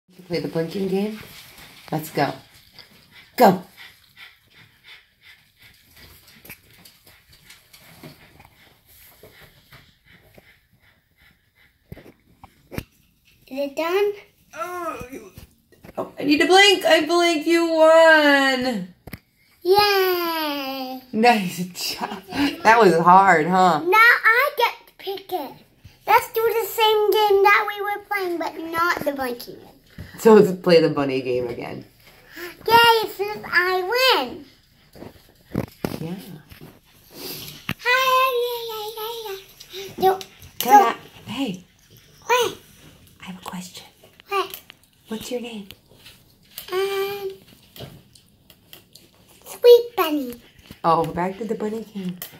To play the blinking game? Let's go. Go! Is it done? Oh, I need to blink. I blinked. You won. Yay! Nice job. That was hard, huh? Now I get to pick it. Let's do the same game that we were playing, but not the blinking game. So let's play the bunny game again. Yay, since I win. Yeah. No, Come on. Hey, what? I have a question. What? What's your name? Sweet Bunny. Oh, back to the bunny game.